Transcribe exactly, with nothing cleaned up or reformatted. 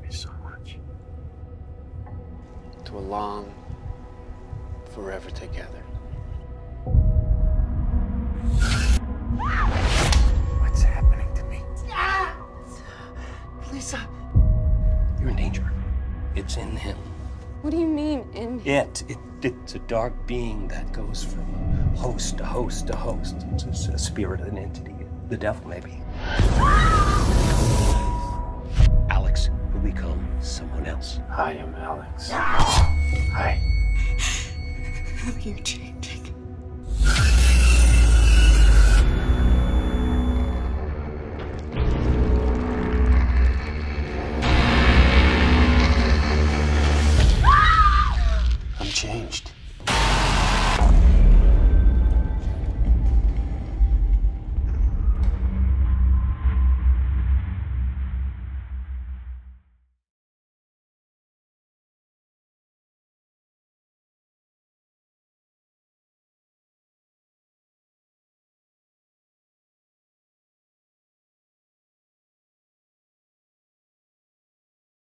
you so much. To a long, forever together. What's happening to me? Lisa! You're in danger. It's in him. What do you mean, in him? It, it, it's a dark being that goes from host to host to host. It's a, a spirit, an entity, the devil, maybe. Alex will become someone else. I am Alex. Hi. How you change?